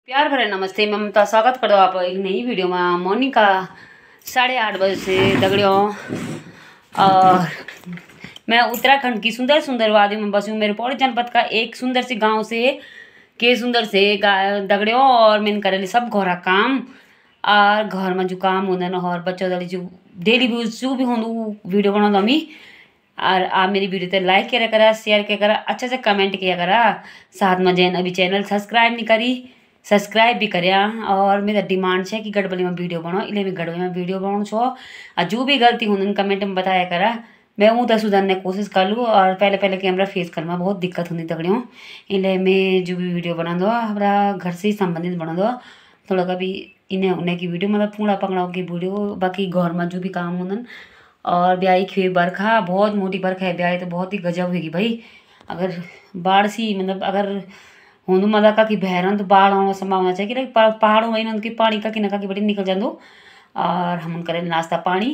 प्यार भरे नमस्ते। मैं ममता स्वागत कर दो आप एक नई वीडियो में। मॉर्निंग का 8:30 बजे से दगड़ियों और मैं उत्तराखंड की सुंदर सुंदर वादियों में बसी हूँ। मेरे पौड़ी जनपद का एक सुंदर सी गांव से सुंदर से दगड़ियों और मैंने करेली सब घोरा काम और घर में जो काम होंगे ना और बच्चों दली जो डेली व्यूज जो भी हों वीडियो बना मी और आप मेरी वीडियो तो लाइक किया करा, शेयर किया करा, अच्छे से कमेंट किया करा। साथ में जैन अभी चैनल सब्सक्राइब नहीं करी सब्सक्राइब भी करिया। और मेरा डिमांड है कि गड़बड़ी में वीडियो बनाओ, इसलिए मैं गड़बड़ी में वीडियो बनाऊँ छो और जो भी गलती होने कमेंट में बताया करा। मैं वो तो सुधारने की कोशिश कर लूँ और पहले कैमरा फेस करना बहुत दिक्कत होती दगड़ियों, इसलिए मैं जो भी वीडियो बना दो हमारा घर से ही संबंधित बना दो। थोड़ा कभी इन्हें उन्हें की वीडियो मतलब पूरा पकड़ाओ की वीडियो, बाकी घर में जो भी काम होना। और ब्याई खी बरखा बहुत मोटी बरखा है, ब्याई तो बहुत ही गजब होगी भाई। अगर बाढ़ सी मतलब अगर होंदू मतलब का कि बहरन तो बाढ़ आने संभावना चाहिए कि पहाड़ों में उनकी पानी का कि बड़ी निकल जादो। और हम करें नाश्ता पानी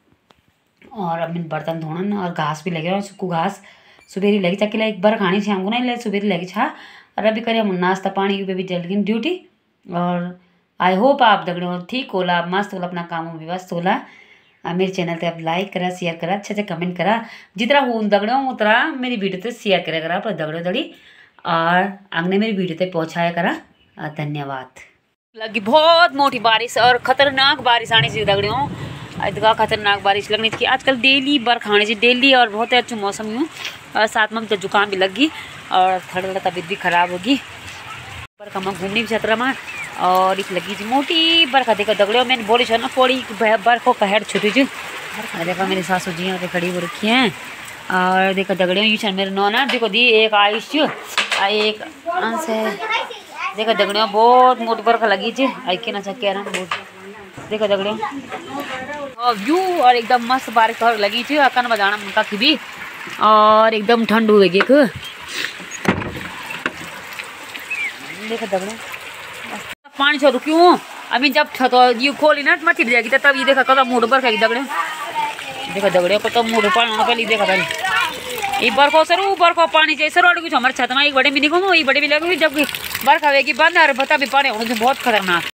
और अब मैंने बर्तन धोन और घास भी लगे और सुखू घास सुबेरी लगी चक्की एक बार खानी छे हमको ना सुबेरी लगी छा। और अभी करें हम नाश्ता पानी पे भी जल गई ड्यूटी। और आई होप आप दगड़ो ठीक होला, मस्त होला, अपना काम में व्यस्त होला। मेरे चैनल पे आप लाइक करा, शेयर करा, अच्छे से कमेंट करा, जितना हो दगड़ो उतना मेरी वीडियो तो शेयर करा करा पर दगड़ो दड़ी और आगने मेरी वीडियो तक पहुँचाया करा। धन्यवाद। लगी बहुत मोटी बारिश और खतरनाक बारिश आनी चाहिए दगड़ियों, इतना खतरनाक बारिश लगनी चाहिए। आजकल डेली बरखा आनी चाहिए डेली और बहुत ही अच्छा मौसम हूँ और साथ में तो जुकाम भी लगी और थोड़ा तबीयत भी खराब होगी। बरखा में घूमनी भी छतरा में और एक लगी जी मोटी बरखा। देखो दगड़ियों मैंने बोली छो ना पौड़ी बरखों का हेड छुटी जी। देखो मेरी सासू जी यहाँ पे खड़ी हो रखी हैं और देखो दगड़ियों यू छन मेरे नौना देखो दी एक आयुष एक अंश है। देखो दगड़ियों बहुत मोटी बरखा लगी जी आई के ना कह रहा बहुत। देखो दगड़ियों और व्यू और एकदम मस्त बारिश लगी थी अकन बजाना उनका भी और एकदम ठंड हुएगी। देखो दगड़ियों पानी छोड़ू क्यों अभी जब तो ये खोली ना मच्छी जाएगी तब ये देखा कदम मूड बरखेगी दगड़ियों। देखो दगड़ियों को तो मूड पानी पहले देखा था ये बरखो सर बरखो पानी चाहिए सर और कुछ हमारे छत में एक बड़े भी निकलूँ वही बड़े भी लगेगी जब बरखा होगी बंद और बता भी पानी होने से बहुत खतरनाक।